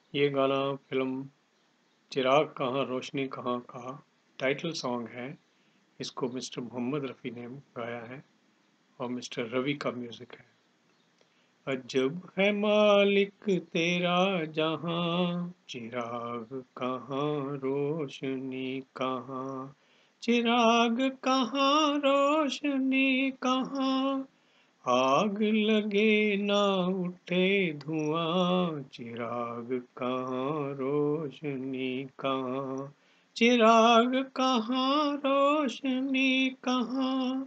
ये गाना फिल्म चिराग कहाँ रोशनी कहाँ का टाइटल सॉन्ग है। इसको मिस्टर मोहम्मद रफ़ी ने गाया है और मिस्टर रवि का म्यूजिक है। अजब है मालिक तेरा जहां, चिराग कहाँ रोशनी कहाँ, चिराग कहाँ रोशनी कहाँ, आग लगे ना उठे धुआं, चिराग कहाँ रोशनी कहाँ, चिराग कहाँ रोशनी कहाँ।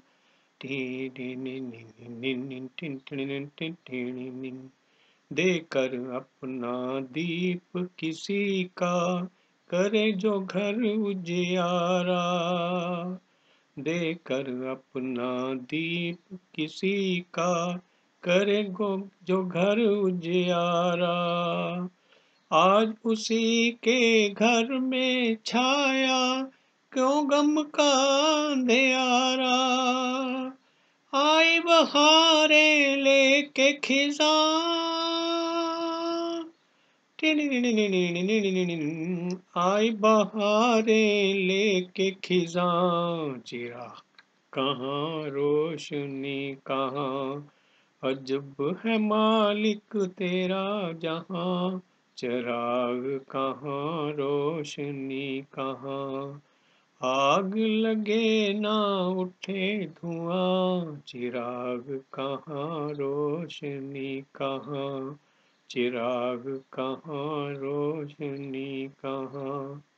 देकर अपना दीप किसी का, करे जो घर उजियारा, देकर अपना दीप किसी का, करे जो घर उजियारा। आज उसी के घर में छाया, क्यों गम का अंधियारा। आई बहारें लेके खिज़ां, आई बहारें लेके खिज़ां, चिराग कहाँ रोशनी कहाँ, अजब है मालिक तेरा जहां, चिराग कहाँ रोशनी कहाँ, आग लगे ना उठे धुआं, चिराग कहाँ रोशनी कहाँ, चिराग कहाँ रोशनी कहाँ।